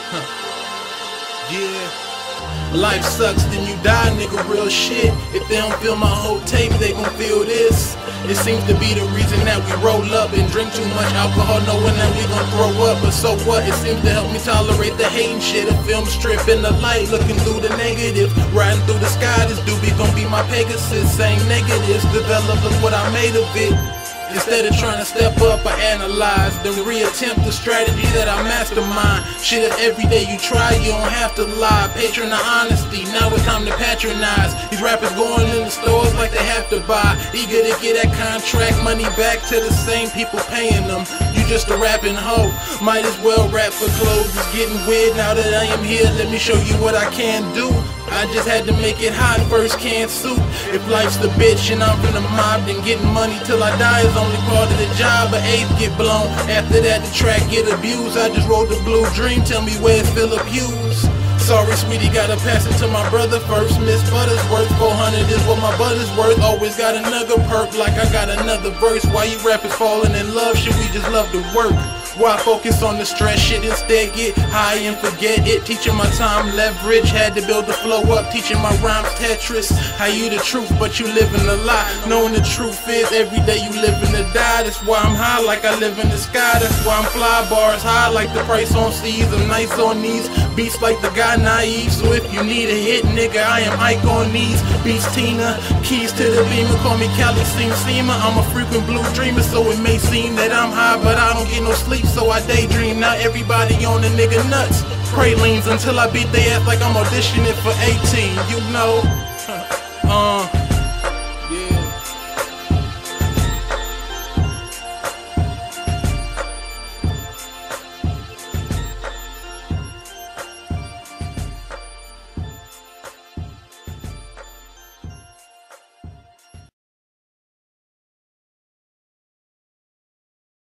Yeah. Life sucks, then you die, nigga, real shit. If they don't feel my whole tape, they gon' feel this. It seems to be the reason that we roll up and drink too much alcohol, knowing that we gon' throw up. But so what? It seems to help me tolerate the hate and shit. A film strip in the light, looking through the negative. Riding through the sky, this doobie gon' be my Pegasus. Saying negatives, develop, look what I made of it. Instead of trying to step up, I analyze, then reattempt the strategy that I mastermind. Shit, if every day you try, you don't have to lie. Patron of honesty, now it's time to patronize. These rappers going in the stores like they have to buy, eager to get that contract money back to the same people paying them. You just a rapping hoe, might as well rap for clothes. It's getting weird now that I am here, let me show you what I can do. I just had to make it hot, first canned soup. If life's the bitch and I'm from the mob, then getting money till I die is only part of the job. But eighth get blown, after that the track get abused. I just wrote the blue dream, tell me where it's Philip Hughes. Sorry sweetie, gotta pass it to my brother first. Miss Buttersworth, 400 is what my butter's worth. Always got another perk, like I got another verse. Why you rappers falling in love, should we just love to work? Why focus on the stress shit, instead get high and forget it. Teaching my time leverage, had to build the flow up. Teaching my rhymes Tetris, how you the truth but you living a lie. Knowing the truth is every day you living to die. That's why I'm high like I live in the sky. That's why I'm fly, bars high like the price on C's. I'm nice on these beats like the guy naive. So if you need a hit, nigga, I am Ike on these beats. Tina, keys to the beamer, call me Cali Seema. I'm a frequent blue dreamer, so it may seem that I'm high, but I don't get no sleep, so I daydream. Now everybody on the nigga nuts. Pralines until I beat they ass like I'm auditioning for 18, you know.